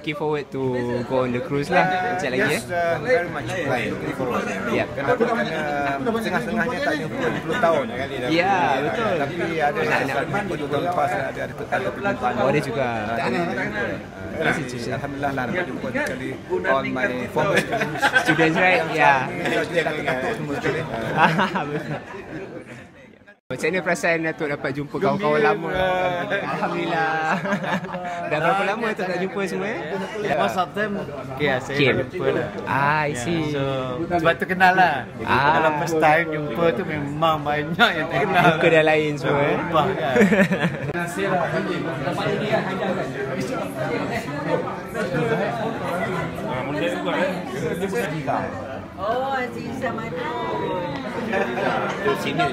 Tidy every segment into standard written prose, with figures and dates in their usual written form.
looking forward to go on the cruise lah. Macam lagi very much looking forward. Kenapa? Kerana setengah-setengahnya tak jumpa 20 tahun kali dah. Ya, betul. Tapi ada anak-anak 2 tahun lepas ada perjumpaan. Oh, ada juga. Alhamdulillah lah dapat jumpa sekali all my former Students, right? Ya. Datuk semua sekali. Betul. Macam mana perasaan Datuk dapat jumpa kawan-kawan lama? Alhamdulillah. Dah berapa lama Datuk tak jumpa semua? Most of them saya jumpa lah. I see. So sebab tu kenal lah. Kalau first time jumpa tu memang banyak yang tak kenal. Muka dah lain semua. Berubah kan. Oh, Aziza Madun. Senior.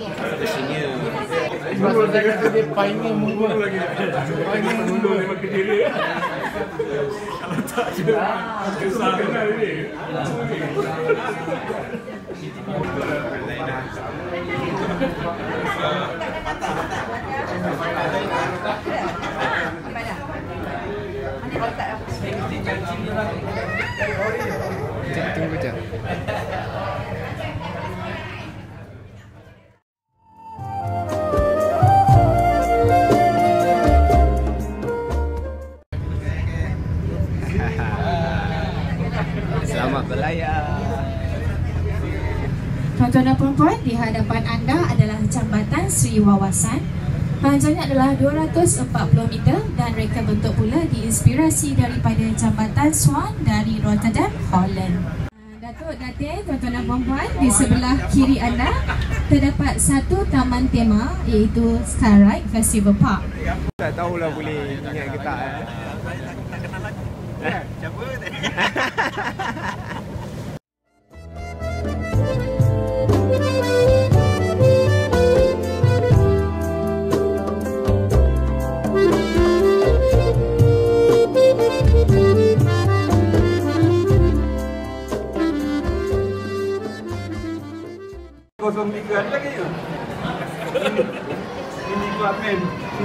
Dulu saya kata dia pioneer mundur lagi. Pioneer mundur memang ke diri. Kalau tak susah kenal ni. Tunggu je. Selamat berlayar. Tuan-tuan dan puan-puan, di hadapan anda adalah Jambatan Sri Wawasan. Panjangnya adalah 240 meter dan reka bentuk pula diinspirasi daripada Jambatan Swan dari Rotterdam, Holland. Datuk Datin, tuan-tuan dan puan-puan, di sebelah kiri anda terdapat satu taman tema iaitu Starlight Festival Park. Tak tahulah boleh ingat ke tak. Siapa? Ini Klamen.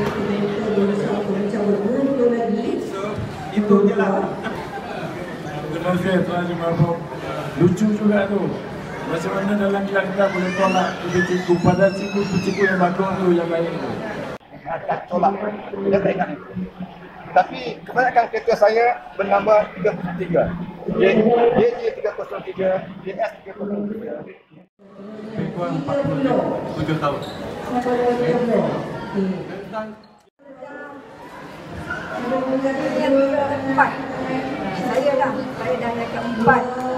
Itu je lah. Terima kasih Tuan Haji Mahfud. Lucu juga tu. Macam mana dalam kilang kita boleh tolak cikgu pada cikgu yang bagus tu yang lain tu. Tolak. Dia tak ingat. Tapi kebanyakan kereta saya bernama 303. JJ 303, JS 303. Lebih kurang 47 tahun. Saya dah naik ke 4.